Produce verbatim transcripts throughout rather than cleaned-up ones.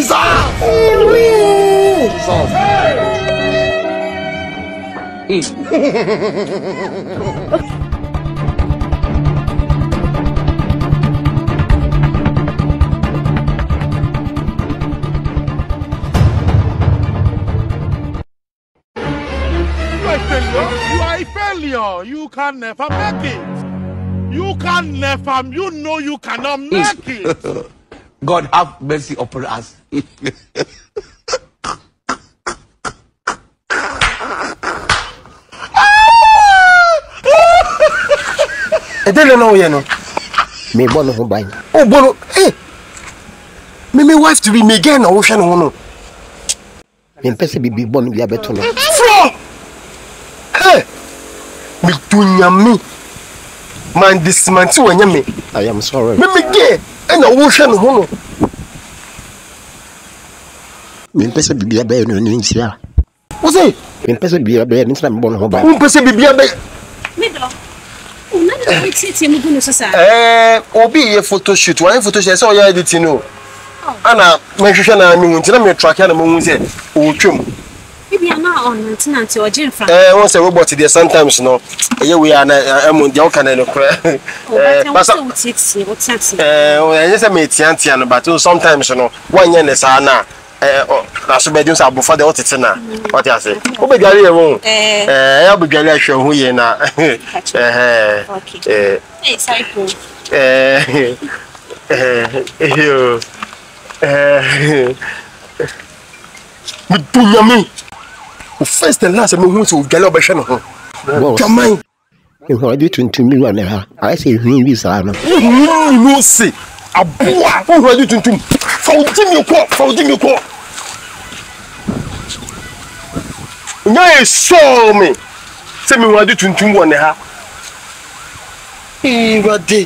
Jesus! You are a failure. You can never make it. You can never, you know you cannot make it. God have mercy upon us. I don't know, you know. Me born no buy. Oh, bono. Hey. Me me wife to be me again or ocean no. Me pese be be born be abeto no. Hey. Me tunya me. Man this man ti wanya me. I am sorry. Me me ge e na ocean no no. Me pese be be abe no ni nsia. Wo say? Me pese be abe ni nsia me born no buy. Me pese be be abe. Me do. Eh, obi ye photo shoot, one photo shoot say o ya edit no. Ana me hwehwe na me hunti na me track na me hu say o twem. Bibi ana on maintenance o je mfa. Eh, won say robot there sometimes no. Eye we are na em dia o kan no kra. Eh, but o titi, o titi. Eh, o yen say me tiantia no but sometimes no wan ye ne sa na eh na so be dun sa bofo de o titi na. What you say? O be gari e won. Eh, eh ya be gari ahwe hu ye na. Eh eh. Okay. Eh, eh cycle. Eh eh eh eh me dunya me. O first and last me hu so gari obehwe no ho. Come on. You know, I do twenty million naira. I say, who is that? No, no, see. A boy, who are you to do? Found me, call, found me, call. No, show me. Say me, what do you do? One, ha? Eh, what day?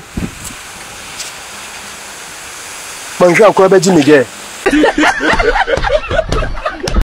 Man, you are quite a Jimmy.